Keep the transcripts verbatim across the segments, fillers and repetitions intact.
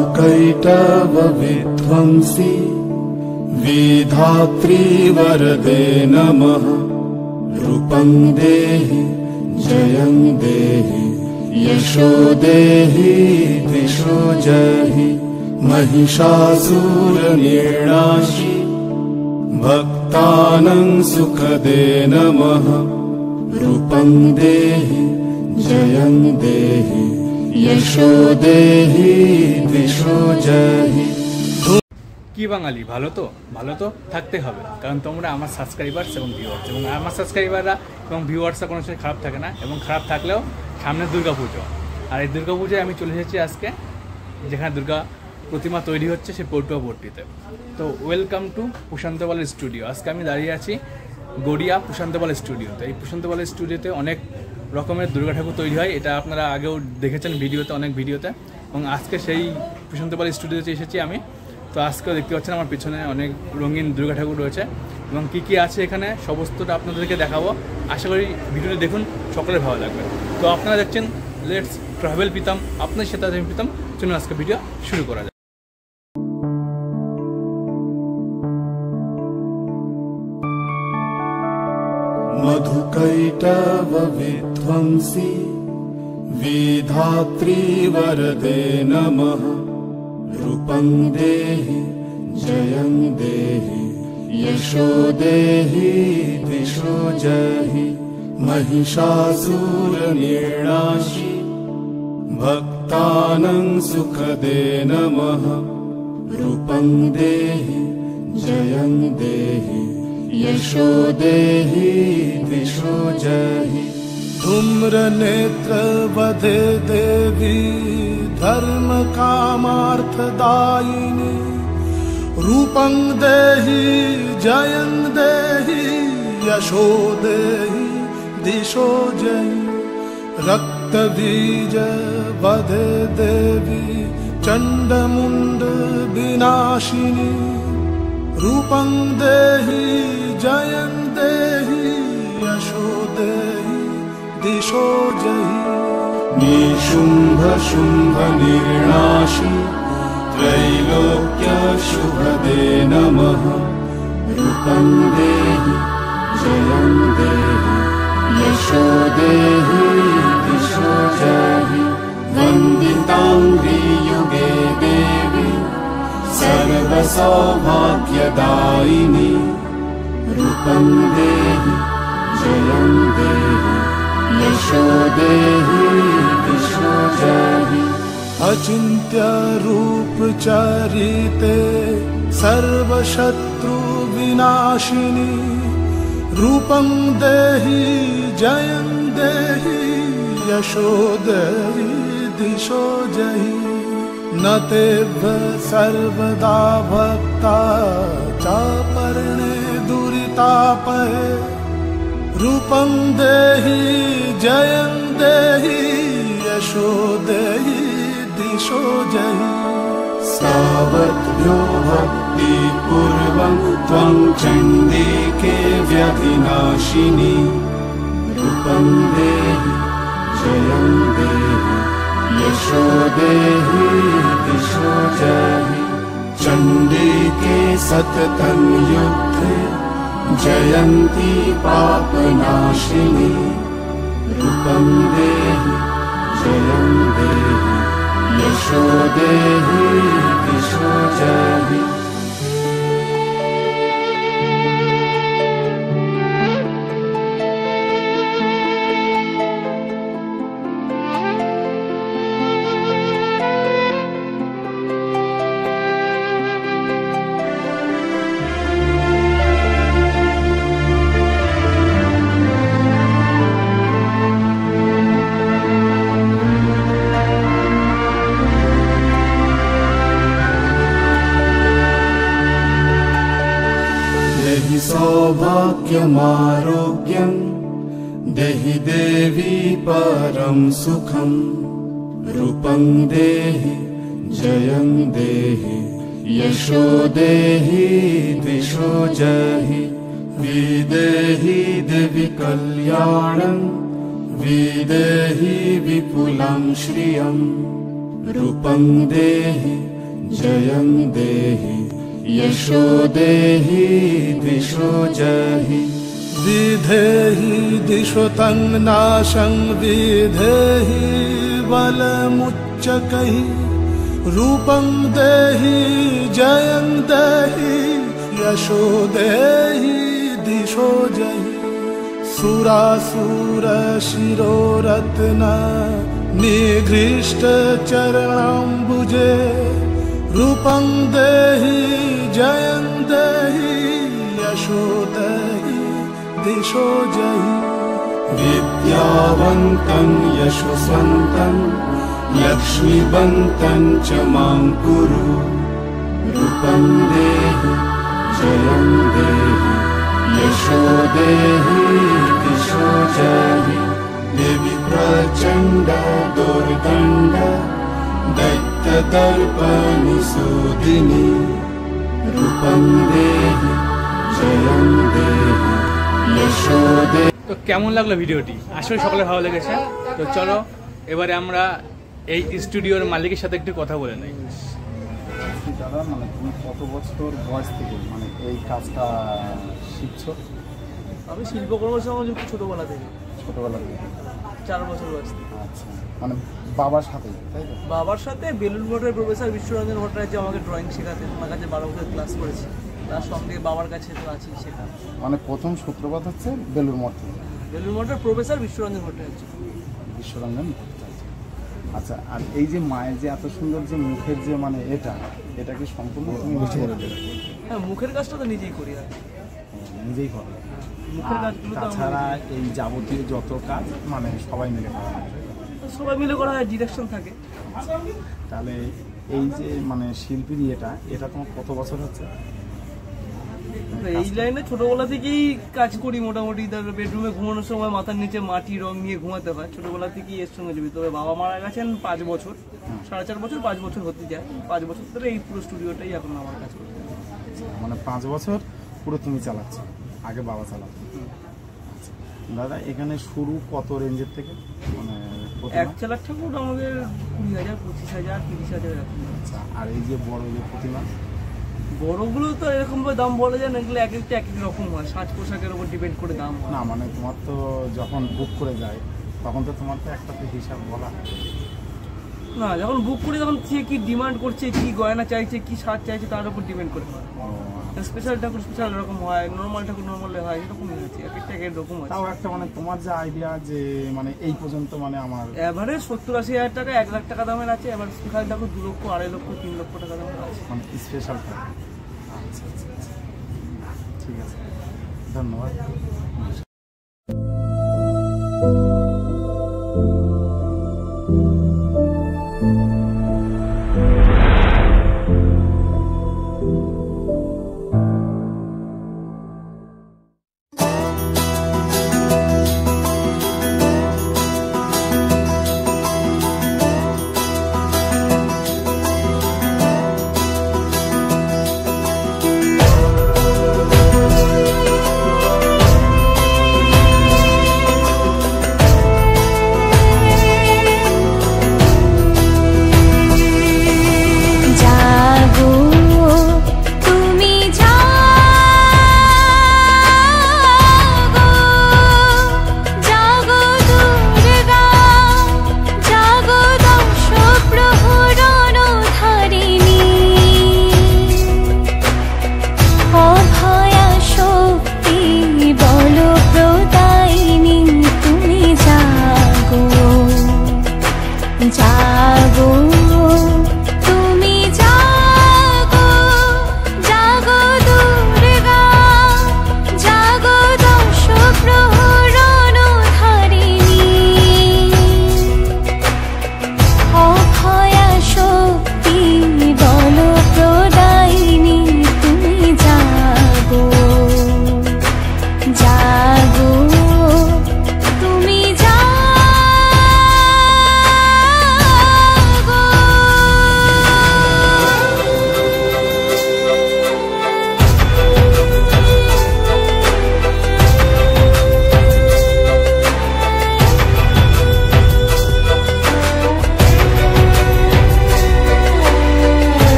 मधुकैटव विध्वंसी विधात्री वरदे नमः। रूपं देहि जयं देहि यशो देहि दिशो जहि। महिषासुरनिर्णाशि भक्तानां सुखदे नमः। रूपं देहि जयं देहि यशो देहि दिशो जहि। কি বাঙালি ভালো তো ভালো তো থাকতে হবে, কারণ তোমরা আমার সাবস্ক্রাইবার্স এবং ভিউয়ার্স, এবং আমার সাবস্ক্রাইবাররা এবং ভিউয়ার্সরা কোনো সময় খারাপ থাকে না, এবং খারাপ থাকলেও সামনে দুর্গা পুজো, আর এই দুর্গা পুজোয় আমি চলে এসেছি আজকে যেখানে দুর্গা প্রতিমা তৈরি হচ্ছে সেই পটুয়া পট্টিতে। তো ওয়েলকাম টু প্রশান্ত পালের স্টুডিও। আজকে আমি দাঁড়িয়ে আছি গড়িয়া প্রশান্ত পাল স্টুডিওতে। এই প্রশান্ত পাল স্টুডিওতে অনেক রকমের দুর্গা ঠাকুর তৈরি হয়, এটা আপনারা আগেও দেখেছেন ভিডিওতে, অনেক ভিডিওতে, এবং আজকে সেই প্রশান্ত পাল স্টুডিওতে এসেছি আমি। তো আজকেও দেখতে পাচ্ছেন আমার পিছনে অনেক রঙিন দুর্গা ঠাকুর রয়েছে, এবং কী কী আছে এখানে সমস্তটা আপনাদেরকে দেখাবো। আশা করি ভিডিওটি দেখুন, সকলের ভালো লাগবে। তো আপনারা দেখছেন লেটস ট্রাভেল প্রীতম, আপনার সাথে আমি প্রীতম। চলুন আজকে ভিডিও শুরু করা যায়। मधुकैटव विध्वंसी विधात्री वरदे नमः। रूपं देहि जयं देहि यशो देहि दिशो जहि। महिषासुरनिर्णाशि भक्तानां सुखदे नमः। रूपं देहि जयं देहि यशो देहि दिशो जहि। धूम्रनेत्र वधे देवी धर्म कामार्थदायिनी। रूपं देहि जयं देहि यशो देहि दिशो जहि। रक्तबीज वधे देवी चण्डमुण्ड विनाशिनी। रूपं देहि जयं देहि यशो देहि दिशो जहि। निशुम्भ शुम्भ निर्णाशि त्रैलोक्य शुभदे नमः। रूपं देहि जयं देहि यशो देहि दिशो जहि। वन्दिताङ्घ्रि युगे देवी सर्वसौभाग्यदायिनी। रूपं देहि जयं देहि यशो देहि दिशो जहि। अचिन्त्य रूप चरिते सर्वशत्रु विनाशिनी। रूपं देहि जयं देहि यशो देहि दिशो जहि। न तेभ्य सर्वदा भक्ता चापर्णे दुरितापहे। रूपं देहि जयं देहि यशो देहि दिशो जहि। सावद्भ्यो भक्तिपूर्वं त्वं चण्डिके व्यधिनाशिनी। रूपं देहि जयं देहि यशो देहि दिशो जहि। चण्डिके सततं युद्धे जयन्ती पापनाशिनी। रूपं देहि जयं देहि यशो देहि दिशो जहि। सौभाग्यमारोग्यं देहि देवी परं सुखं। रूपं देहि जयं देहि यशो देहि दिशो जहि। विदेहि देवी कल्याणं विदेहि विपुलं श्रियं। रूपं देहि जयं देहि यशो देहि दिशो जहि विधेहि दिशो तं नाशं विधेहि बलमुच्चकैः रूपं देहि जयं देहि यशो देहि दिशो जहि सुरासुर शिरोरत्न निघृष्ट चरणाम्बुजे रूपं देहि जयं देहि यशो देहि दिशो जहि विद्यावन्तं यशस्वन्तं लक्ष्मीवन्तं च मां कुरु रूपं देहि जयं देहि यशो देहि दिशो जहि देवी प्रचण्ड दुर्दण्ड दैत्यदर्पनिशोधिनी रूपं देहि जयं देहि यशो देहि। তো কেমন লাগলো ভিডিওটি? আসলে সকলে ভালো লেগেছে। তো চলো এবারে আমরা এই স্টুডিওর মালিকের সাথে একটু কথা বলে নিই। দাদা, মানে তুমি কত বছর বয়স থেকে মানে এই কাজটা শিখছো? আমি শিল্পকর্মের সঙ্গে ছোটবেলা থেকে ছোটবেলা থেকে চার বছর বয়স থেকে। আচ্ছা, মানে বাবার সাথে, তাই তো? বাবার সাথে বেলুন মঠের প্রফেসর বিশ্বরঞ্জন ভট্টাচার্য আমাকে ড্রয়িং শেখাতেন, আমার কাছে বারো বছর ক্লাস করেছি, তার সঙ্গে বাবার কাছে তো আছি শেখা। মানে প্রথম সূত্রপাত হচ্ছে বেলুর মঠ থেকে। বেলুন মঠের প্রফেসর বিশ্বরঞ্জন ভট্টাচার্য। বিশ্বরঞ্জন ভট্টাচার্য। আচ্ছা, আর এই যে মায়ের যে এত সুন্দর যে মুখের যে মানে এটা এটা কি সম্পূর্ণ তুমি নিজে করে দেবে? হ্যাঁ, মুখের কাজটা তো নিজেই করি আর নিজেই করো। মুখের আর কাজগুলো তো তাছাড়া এই যাবতীয় যত কাজ মানে সবাই মিলে করা হয়। সবাই মিলে করা হয়, ডিরেকশন থাকে। তাহলে এই যে মানে শিল্পীর এটা এটা তোমার কত বছর হচ্ছে? এই লাইনে ছোটবেলা থেকেই কাজ করি মোটামুটি। তারপরে বেডরুমে ঘুমানোর সময় মাথার নিচে মাটি রং নিয়ে ঘুমাতে হয়, ছোটবেলা থেকেই এর সঙ্গে জড়িত। তবে বাবা মারা গেছেন পাঁচ বছর, সাড়ে চার বছর পাঁচ বছর হতে যায়। পাঁচ বছর ধরে এই পুরো স্টুডিওটাই এখন আমার কাজ করতে হয়। মানে পাঁচ বছর পুরো তুমি চালাচ্ছ, আগে বাবা চালাচ্ছ। আচ্ছা দাদা, এখানে শুরু কত রেঞ্জের থেকে? মানে এক চালাক ঠাকুর আমাদের কুড়ি হাজার পঁচিশ হাজার তিরিশ হাজার এরকম। আচ্ছা, আর এই যে বড় যে প্রতিমা, বড়গুলো তো এরকম ভাবে দাম বলা যায় না, এগুলো এক একটা এক এক রকম হয়, সাজ পোশাকের উপর ডিপেন্ড করে দাম হয়। না মানে তোমার তো যখন বুক করে যায় তখন তো তোমার তো একটা তো হিসাব বলা না, যখন বুক করি তখন সে কি ডিমান্ড করছে, কি গয়না চাইছে, কি সাজ চাইছে তার উপর ডিপেন্ড করে হয়। স্পেশাল ঠাকুর স্পেশাল রকম হয়, নর্মাল ঠাকুর নর্মাল হয়, এরকমই হচ্ছে, এক একটা এক এক রকম হয়। তাও একটা মানে তোমার যে আইডিয়া যে মানে এই পর্যন্ত মানে আমার এভারেজ সত্তর আশি হাজার টাকা, এক লাখ টাকা দামের আছে। এবার স্পেশাল ঠাকুর দু লক্ষ আড়াই লক্ষ তিন লক্ষ টাকা দামের আছে মানে স্পেশাল ঠাকুর। আচ্ছা আচ্ছা আচ্ছা, ঠিক আছে, ধন্যবাদ।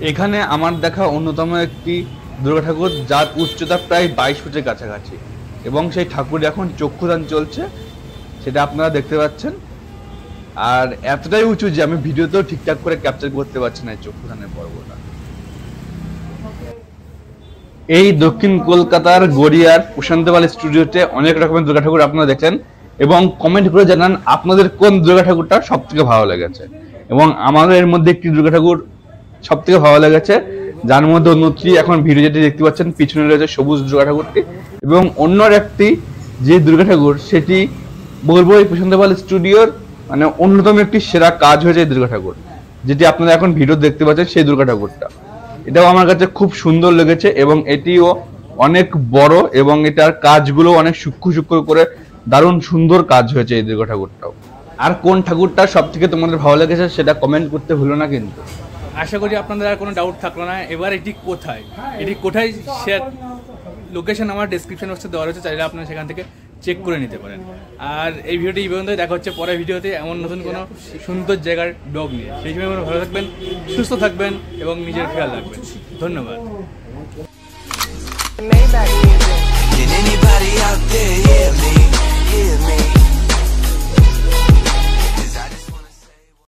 এখানে আমার দেখা অন্যতম একটি দুর্গা ঠাকুর, যার উচ্চতা প্রায় বাইশ ফুটের কাছাকাছি, এবং সেই ঠাকুর এখন চক্ষুদান চলছে, সেটা আপনারা দেখতে পাচ্ছেন। আর এতটাই উঁচু যে আমি ভিডিওতেও ঠিকঠাক করে ক্যাপচার করতে পারছি না এই চক্ষুদানের পর্বটা। এই দক্ষিণ কলকাতার গড়িয়ার প্রশান্তপাল স্টুডিওতে অনেক রকমের দুর্গা ঠাকুর আপনারা দেখেন, এবং কমেন্ট করে জানান আপনাদের কোন দুর্গা ঠাকুরটা সব থেকে ভালো লেগেছে। এবং আমাদের এর মধ্যে একটি দুর্গা ঠাকুর সব থেকে ভালো লেগেছে, যার মধ্যে অন্যটি এখন ভিডিও যেটি দেখতে পাচ্ছেন পিছনে রয়েছে সবুজ দুর্গা ঠাকুরটি, এবং অন্য একটি যে দুর্গা ঠাকুর সেটি বলবো এই প্রশান্তপাল স্টুডিওর মানে অন্যতম একটি সেরা কাজ হয়েছে এই দুর্গা ঠাকুর, যেটি আপনারা এখন ভিডিও দেখতে পাচ্ছেন সেই দুর্গা ঠাকুরটা। এটাও আমার কাছে খুব সুন্দর লেগেছে, এবং এটিও অনেক বড়, এবং এটার কাজগুলো অনেক সূক্ষ্ম সূক্ষ্ম করে দারুণ সুন্দর কাজ হয়েছে এই দুর্গা ঠাকুরটাও। আর কোন ঠাকুরটা সব থেকে তোমাদের ভালো লেগেছে সেটা কমেন্ট করতে ভুলো না কিন্তু। আশা করি আপনাদের আর কোনো ডাউট থাকলো না। এবার এটি কোথায়, এটি কোথায় সে লোকেশন আমার ডেসক্রিপশন বক্সে দেওয়া রয়েছে, চাইলে আপনারা সেখান থেকে চেক করে নিতে পারেন। আর এই ভিডিওটি এই পর্যন্তই, দেখা হচ্ছে পরের ভিডিওতে এমন নতুন কোনো সুন্দর জায়গার ব্লগ নিয়ে। সেই সময় ভালো থাকবেন, সুস্থ থাকবেন এবং নিজের খেয়াল রাখবেন। ধন্যবাদ। Can anybody out there hear me? Hear me?